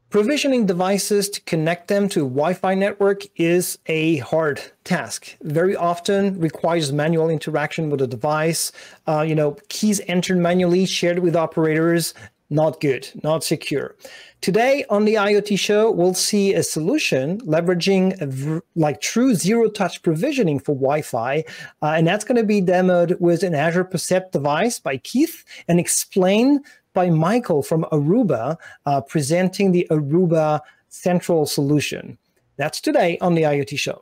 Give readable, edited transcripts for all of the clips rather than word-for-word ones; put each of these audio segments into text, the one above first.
Provisioning devices to connect them to a Wi-Fi network is a hard task. Very often requires manual interaction with the device. Keys entered manually, shared with operators, not good, not secure. Today on the IoT show, we'll see a solution leveraging true zero-touch provisioning for Wi-Fi, and that's going to be demoed with an Azure Percept device by Keith and explained by Michael from Aruba, presenting the Aruba Central solution. That's today on the IoT show.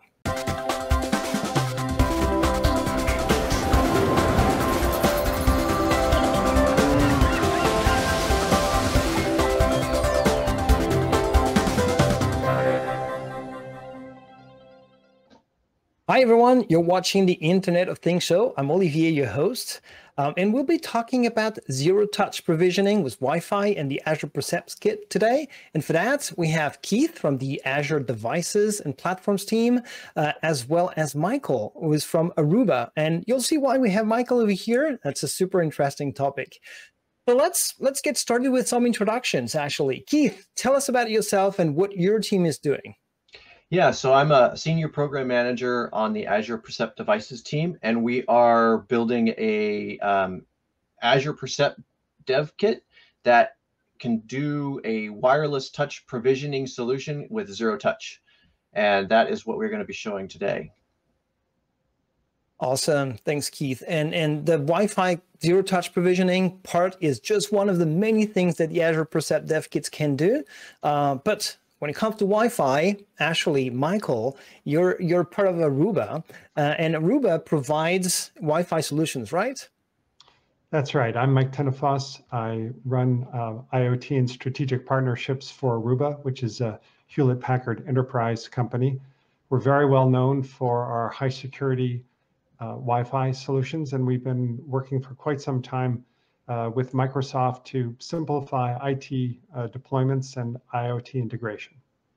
Hi, everyone. You're watching the Internet of Things show. I'm Olivier, your host. And we'll be talking about zero-touch provisioning with Wi-Fi and the Azure Percept kit today. And for that, we have Keith from the Azure Devices and Platforms team, as well as Michael, who is from Aruba. And you'll see why we have Michael over here. That's a super interesting topic. So let's get started with some introductions, actually. Keith, tell us about yourself and what your team is doing. Yeah, so I'm a senior program manager on the Azure Percept Devices team, and we are building a Azure Percept dev kit that can do a wireless touch provisioning solution with zero touch. And that is what we're going to be showing today. Awesome. Thanks, Keith. And the Wi-Fi zero-touch provisioning part is just one of the many things that the Azure Percept dev kits can do. But when it comes to Wi-Fi, actually, Michael, you're part of Aruba, and Aruba provides Wi-Fi solutions, right? That's right. I'm Mike Tennefoss. I run IoT and strategic partnerships for Aruba, which is a Hewlett-Packard enterprise company. We're very well known for our high security Wi-Fi solutions, and we've been working for quite some time with Microsoft to simplify IT deployments and IoT integration.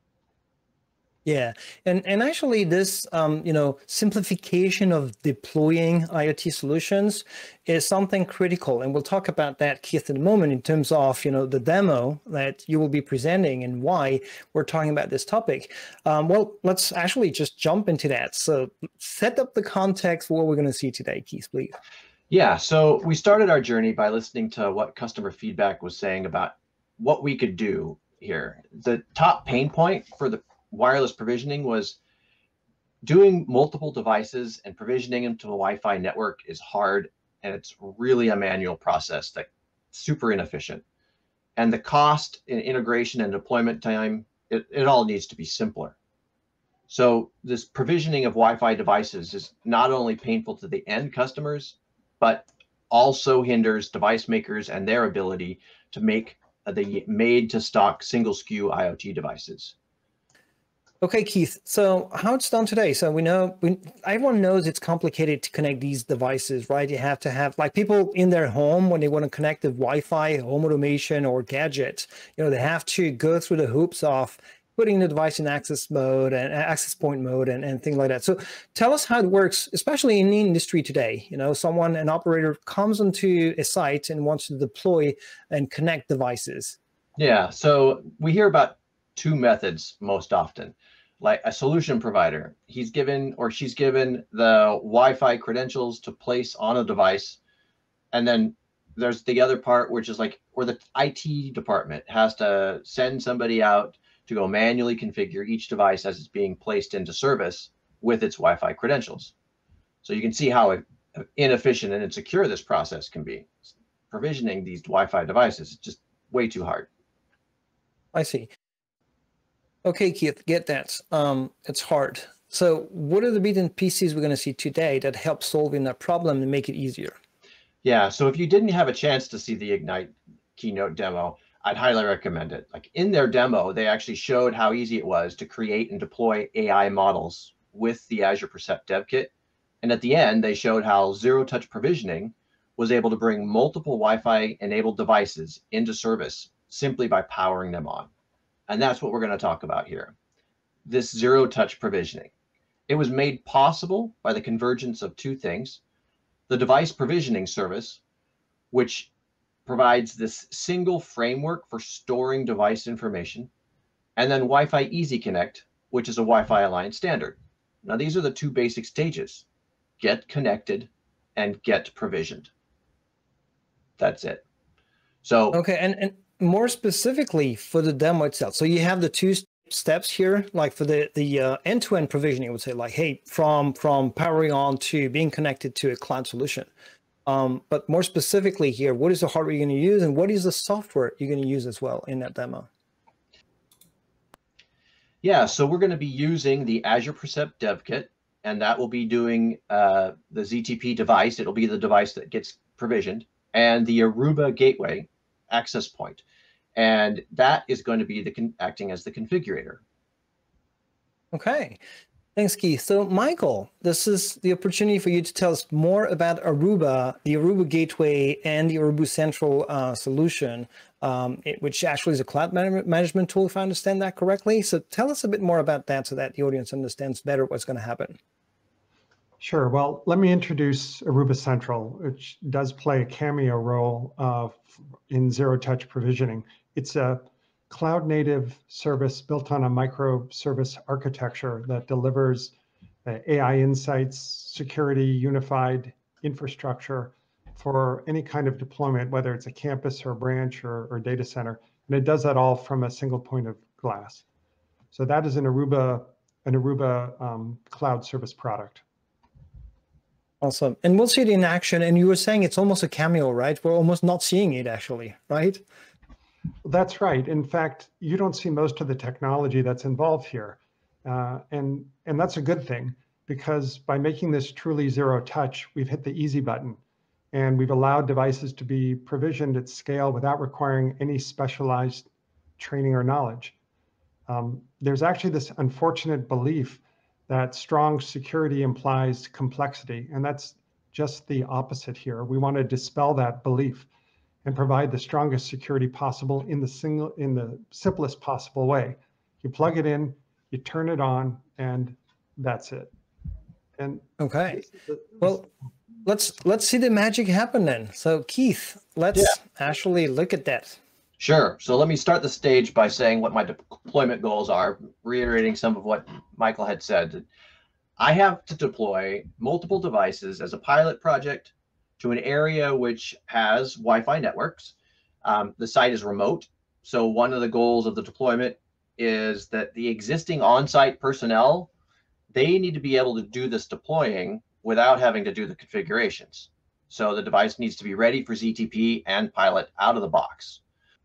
Yeah, and actually this simplification of deploying IoT solutions is something critical, and we'll talk about that, Keith, in a moment in terms of the demo that you will be presenting and why we're talking about this topic. Well, let's actually just jump into that. So set up the context for what we're going to see today, Keith, please. Yeah, so we started our journey by listening to what customer feedback was saying about what we could do here. The top pain point for the wireless provisioning was doing multiple devices and provisioning them to a Wi-Fi network is hard, and it's really a manual process that's super inefficient. And the cost in integration and deployment time, it all needs to be simpler. So this provisioning of Wi-Fi devices is not only painful to the end customers, but also hinders device makers and their ability to make the made-to-stock single SKU IoT devices. Okay, Keith, so how it's done today. So everyone knows it's complicated to connect these devices, right? You have to have, like, people in their home, when they want to connect the Wi-Fi, home automation, or gadget, they have to go through the hoops of putting the device in access mode and access point mode and things like that. So tell us how it works, especially in the industry today. An operator comes onto a site and wants to deploy and connect devices. Yeah, so we hear about two methods most often. Like a solution provider, he's given or she's given the Wi-Fi credentials to place on a device. And then there's the other part, which is like, where the IT department has to send somebody out to go manually configure each device as it's being placed into service with its Wi-Fi credentials. So you can see how inefficient and insecure this process can be. Provisioning these Wi-Fi devices is just way too hard. I see. Okay, Keith, get that. It's hard. So what are the bits and pieces we're going to see today that help solving that problem and make it easier? Yeah, so if you didn't have a chance to see the Ignite keynote demo, I'd highly recommend it. Like, in their demo, they actually showed how easy it was to create and deploy AI models with the Azure Percept dev kit. And at the end, they showed how zero-touch provisioning was able to bring multiple Wi-Fi enabled devices into service simply by powering them on. And that's what we're going to talk about here. This zero-touch provisioning. It was made possible by the convergence of two things: the device provisioning service, which provides this single framework for storing device information, and then Wi-Fi Easy Connect, which is a Wi-Fi Alliance standard. Now, these are the two basic stages: get connected and get provisioned. That's it. So Okay, and more specifically for the demo itself, so you have the two steps here, like for the end-to-end provisioning, I would say, like, hey, from powering on to being connected to a cloud solution. But more specifically here, what is the hardware you're going to use, and what is the software you're going to use as well in that demo? yeah, so we're going to be using the Azure Percept Dev Kit, and that will be doing the ZTP device. It'll be the device that gets provisioned, and the Aruba gateway access point. And that is going to be acting as the configurator. Okay. Thanks, Keith. So, Michael, this is the opportunity for you to tell us more about Aruba, the Aruba Gateway, and the Aruba Central solution, which actually is a cloud management tool, if I understand that correctly. So tell us a bit more about that so that the audience understands better what's going to happen. Sure. Well, let me introduce Aruba Central, which does play a cameo role in zero-touch provisioning. It's a cloud-native service built on a microservice architecture that delivers AI insights, security, unified infrastructure for any kind of deployment, whether it's a campus or a branch or data center. And it does that all from a single point of glass. So that is an Aruba cloud service product. Awesome. And we'll see it in action. And you were saying it's almost a cameo, right? We're almost not seeing it actually, right? That's right. In fact, you don't see most of the technology that's involved here. And that's a good thing, because by making this truly zero touch, we've hit the easy button, and we've allowed devices to be provisioned at scale without requiring any specialized training or knowledge. There's actually this unfortunate belief that strong security implies complexity, and that's just the opposite here. We want to dispel that belief and provide the strongest security possible in the simplest possible way. You plug it in, you turn it on, and that's it. And okay, well, let's see the magic happen then. So Keith, let's actually look at that. Sure. So let me start the stage by saying what my deployment goals are, reiterating some of what Michael had said. I have to deploy multiple devices as a pilot project to an area which has Wi-Fi networks. The site is remote. So one of the goals of the deployment is that the existing on-site personnel, they need to be able to do this deploying without having to do the configurations. So the device needs to be ready for ZTP and pilot out of the box.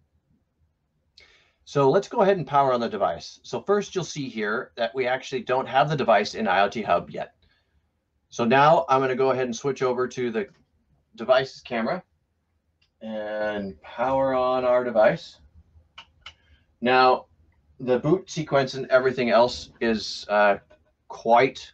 So let's go ahead and power on the device. So first you'll see here that we actually don't have the device in IoT Hub yet. So now I'm going to go ahead and switch over to the device's camera and power on our device. Now the boot sequence and everything else is quite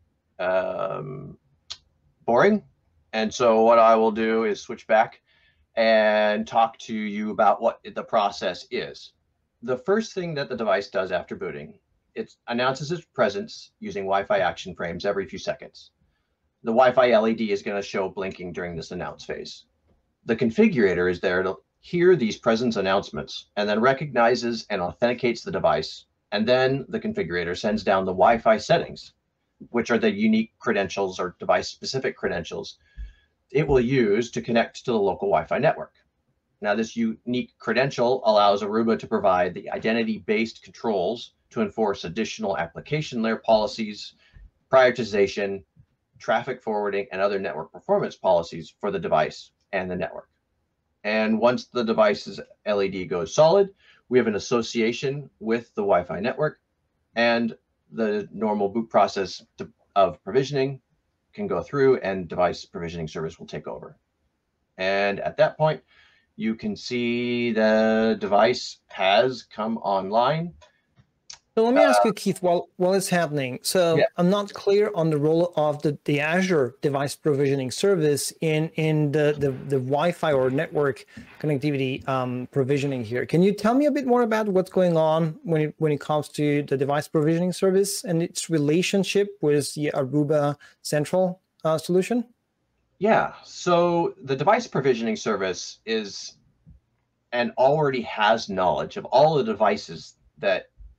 boring. And so what I will do is switch back and talk to you about what the process is. The first thing that the device does after booting, it announces its presence using Wi-Fi action frames every few seconds. The Wi-Fi LED is going to show blinking during this announce phase. The configurator is there to hear these presence announcements and then recognizes and authenticates the device. And then the configurator sends down the Wi-Fi settings, which are the unique credentials or device-specific credentials it will use to connect to the local Wi-Fi network. Now, this unique credential allows Aruba to provide the identity-based controls to enforce additional application layer policies, prioritization, traffic forwarding, and other network performance policies for the device and the network. And once the device's LED goes solid, we have an association with the Wi-Fi network, and the normal boot process of provisioning can go through, and device provisioning service will take over. And at that point, you can see the device has come online. So let me ask you, Keith, while it's happening. So I'm not clear on the role of the Azure device provisioning service in the Wi-Fi or network connectivity provisioning here. Can you tell me a bit more about what's going on when it comes to the device provisioning service and its relationship with the Aruba Central solution? Yeah, so the device provisioning service is and already has knowledge of all the devices that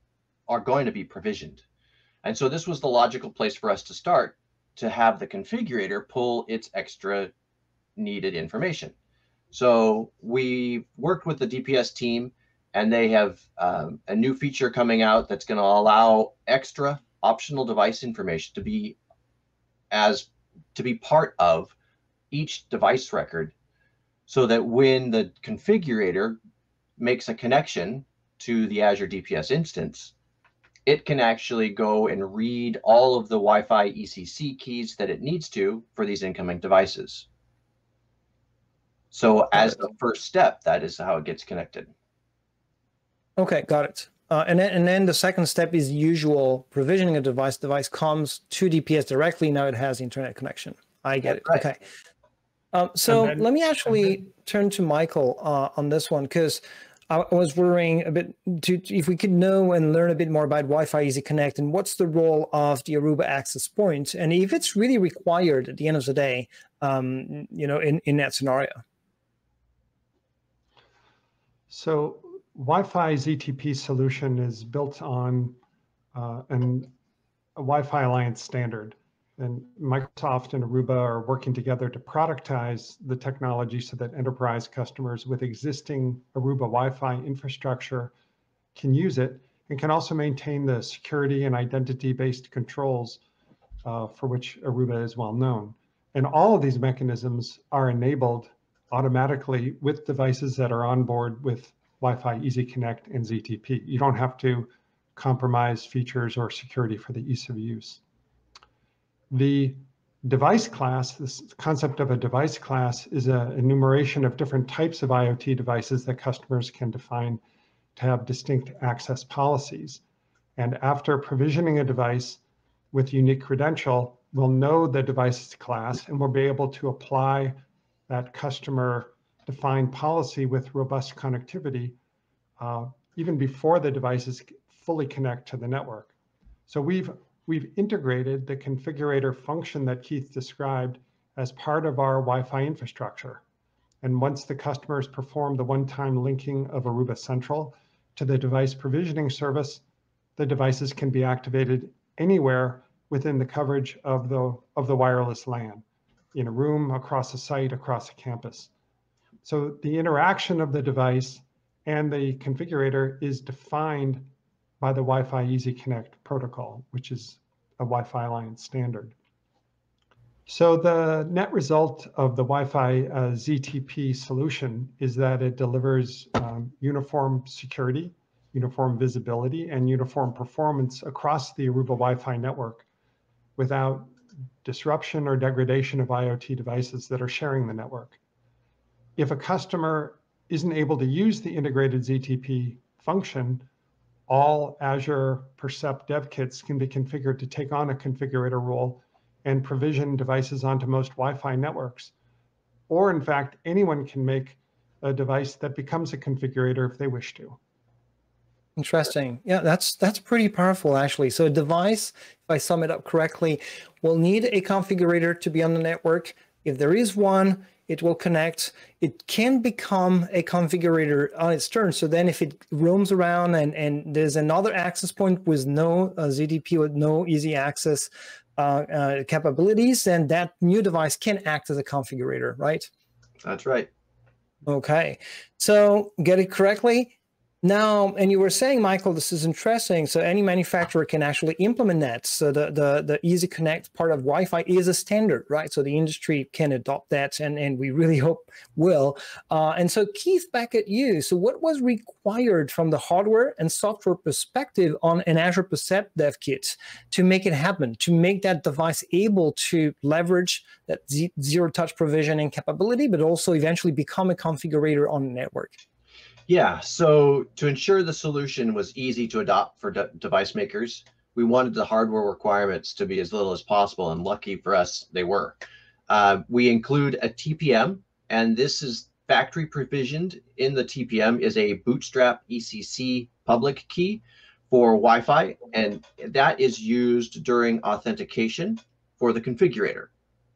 are going to be provisioned. And so this was the logical place for us to start, to have the configurator pull its extra needed information. So we worked with the DPS team, and they have a new feature coming out that's going to allow extra optional device information to be part of each device record, so that when the configurator makes a connection to the Azure DPS instance, it can actually go and read all of the Wi-Fi ECC keys that it needs to for these incoming devices. So as the first step, that is how it gets connected. Okay, got it. And then the second step is usual provisioning a device. Device comes to DPS directly. Now it has internet connection. I get it. Right. Okay. So let me actually turn to Michael on this one, because I was worrying a bit if we could know and learn a bit more about Wi-Fi Easy Connect and what's the role of the Aruba access point, and if it's really required at the end of the day, in that scenario. So Wi-Fi ZTP solution is built on a Wi-Fi Alliance standard. And Microsoft and Aruba are working together to productize the technology so that enterprise customers with existing Aruba Wi-Fi infrastructure can use it and can also maintain the security and identity-based controls for which Aruba is well known. And all of these mechanisms are enabled automatically with devices that are on board with Wi-Fi Easy Connect and ZTP. You don't have to compromise features or security for the ease of use. The device class, this concept of a device class, is an enumeration of different types of IoT devices that customers can define to have distinct access policies. And after provisioning a device with unique credential, we'll know the device's class and we'll be able to apply that customer defined policy with robust connectivity even before the devices fully connect to the network. So we've integrated the configurator function that Keith described as part of our Wi-Fi infrastructure. And once the customers perform the one-time linking of Aruba Central to the device provisioning service, the devices can be activated anywhere within the coverage of the wireless LAN, in a room, across a site, across a campus. So the interaction of the device and the configurator is defined by the Wi-Fi Easy Connect protocol, which is a Wi-Fi Alliance standard. So the net result of the Wi-Fi ZTP solution is that it delivers uniform security, uniform visibility, and uniform performance across the Aruba Wi-Fi network without disruption or degradation of IoT devices that are sharing the network. If a customer isn't able to use the integrated ZTP function, all Azure Percept dev kits can be configured to take on a configurator role and provision devices onto most Wi-Fi networks. Or in fact, anyone can make a device that becomes a configurator if they wish to. Interesting. Yeah, that's pretty powerful, actually. So a device, if I sum it up correctly, will need a configurator to be on the network. If there is one, it will connect. It can become a configurator on its turn. So then if it roams around and there's another access point with no ZTP, with no easy access capabilities, then that new device can act as a configurator, right? That's right. Okay. So get it correctly. Now, and you were saying, Michael, this is interesting. So any manufacturer can actually implement that. So the Easy Connect part of Wi-Fi is a standard, right? So the industry can adopt that, and we really hope will. And so Keith, back at you. So what was required from the hardware and software perspective on an Azure Percept dev kit to make it happen, to make that device able to leverage that zero-touch provisioning capability, but also eventually become a configurator on the network? Yeah, so to ensure the solution was easy to adopt for device makers, we wanted the hardware requirements to be as little as possible, and lucky for us, they were. We include a TPM, and this is factory provisioned. In the TPM is a Bootstrap ECC public key for Wi-Fi, and that is used during authentication for the configurator.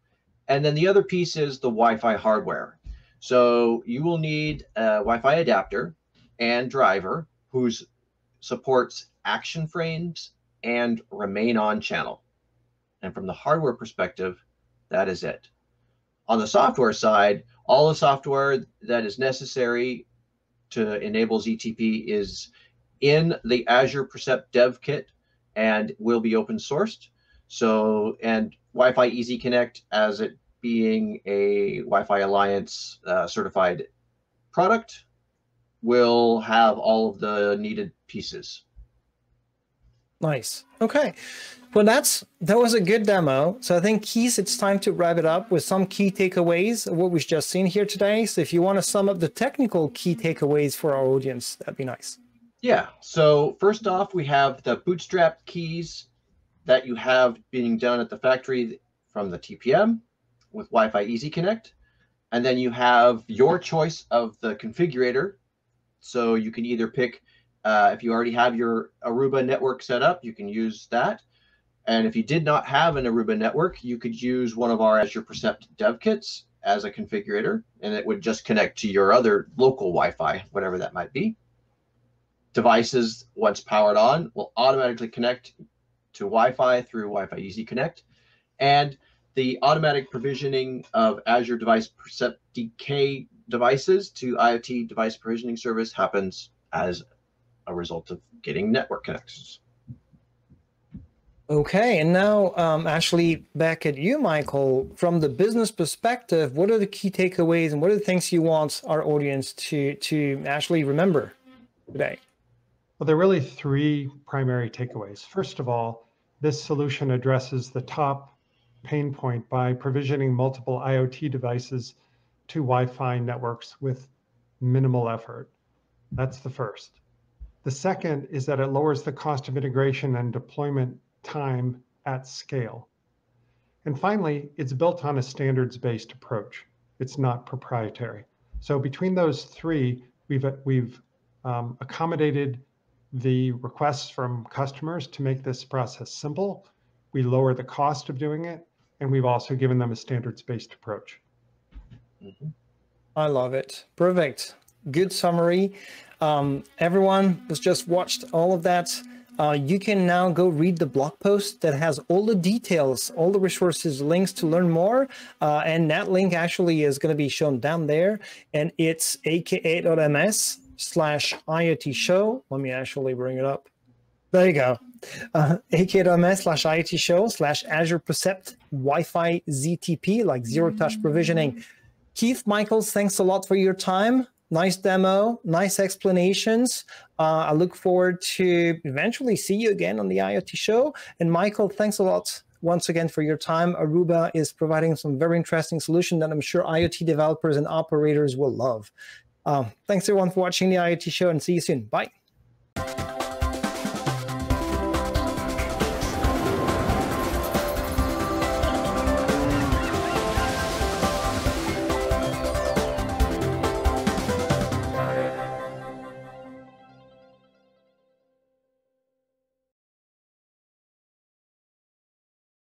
And then the other piece is the Wi-Fi hardware. So you will need a Wi-Fi adapter and driver whose supports action frames and remain on channel. And from the hardware perspective, that is it. On the software side, all the software that is necessary to enable ZTP is in the Azure Percept dev kit and will be open sourced. So, and Wi-Fi Easy Connect, as it being a Wi-Fi Alliance certified product, will have all of the needed pieces. Nice. Okay. Well, that was a good demo. So I think, Keith, it's time to wrap it up with some key takeaways of what we've just seen here today. So if you want to sum up the technical key takeaways for our audience, that'd be nice. Yeah. So first off, we have the bootstrap keys that you have being done at the factory from the TPM with Wi-Fi Easy Connect. And then you have your choice of the configurator. So you can either pick, if you already have your Aruba network set up, you can use that. And if you did not have an Aruba network, you could use one of our Azure Percept dev kits as a configurator, and it would just connect to your other local Wi-Fi, whatever that might be. Devices, once powered on, will automatically connect to Wi-Fi through Wi-Fi Easy Connect. And the automatic provisioning of Azure Device Percept DK devices to IoT device provisioning service happens as a result of getting network connections. Okay, and now actually back at you, Michael, from the business perspective, what are the key takeaways and what are the things you want our audience to actually remember today? Well, there are really three primary takeaways. First of all, this solution addresses the top pain point by provisioning multiple IoT devices to Wi-Fi networks with minimal effort. That's the first. The second is that it lowers the cost of integration and deployment time at scale. And finally, it's built on a standards-based approach. It's not proprietary. So between those three, we've accommodated the requests from customers to make this process simple. We lower the cost of doing it, and we've also given them a standards-based approach. Mm-hmm. I love it. Perfect. Good summary. Everyone who's just watched all of that, you can now go read the blog post that has all the details, all the resources, links to learn more. And that link actually is going to be shown down there. And it's aka.ms/IoT show. Let me actually bring it up. There you go. aka.ms/IoT show/Azure Percept Wi-Fi ZTP, like zero touch provisioning. Keith, Michaels, thanks a lot for your time. Nice demo, nice explanations. I look forward to eventually see you again on the IoT show. And Michael, thanks a lot once again for your time. Aruba is providing some very interesting solution that I'm sure IoT developers and operators will love. Thanks everyone for watching the IoT show and see you soon. Bye.